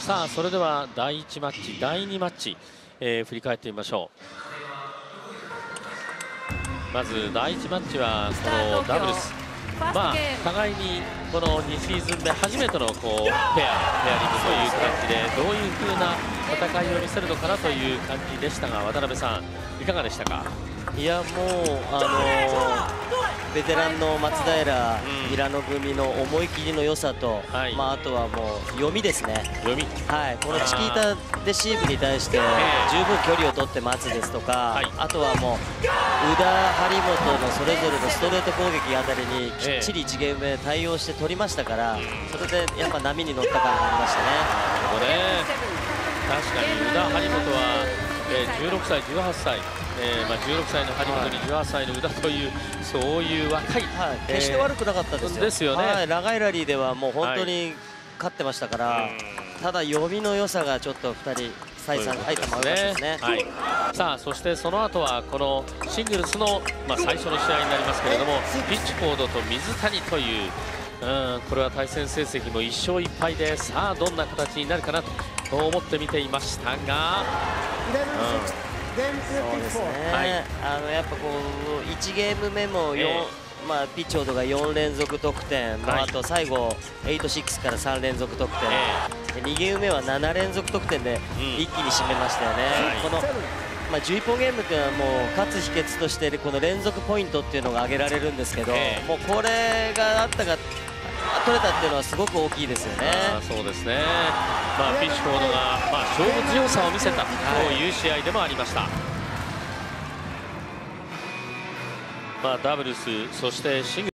さあそれでは第1マッチ第2マッチ、振り返ってみましょう。まず第1マッチはこのダブルス、互いにこの2シーズンで初めてのこうペアリングという感じでどういう風な戦いを見せるのかなという感じでしたが、渡辺さんいかがでしたか？ いやもうベテランの松平、平野組の思い切りの良さと、あとはもう読みですね。このチキータレシーブに対して十分距離を取って待つですとか、あとはもう宇田、張本のそれぞれのストレート攻撃あたりにきっちり1ゲーム目対応して取りましたから、それでやっぱ波に乗った感がありましたね。 確かに宇田、張本は16歳、18歳、16歳の張本に18歳の宇田というそういう若い、 決して悪くなかったですよ。 ですよね。 長いラリーではもう本当に勝ってましたから、ただ読みの良さがちょっと2人再三入ってもらいましたですね。 さあそしてその後はこのシングルスの、最初の試合になりますけれども、ピッチフォードと水谷という、これは対戦成績も1勝1敗で、さあどんな形になるかなと思って見ていましたが、 そうですね、やっぱこう1ゲーム目もピッチフォードが4連続得点、あと最後8-6から3連続得点、2ゲーム目は7連続得点で一気に締めましたよね。この11本ゲームというのはもう勝つ秘訣としてこの連続ポイントっていうのが挙げられるんですけど、もうこれがあったが取れたっていうのはすごく大きいですよね。 そうですね。ピッチフォードが勝負強さを見せたという試合でもありました。ダブルスそしてシングルス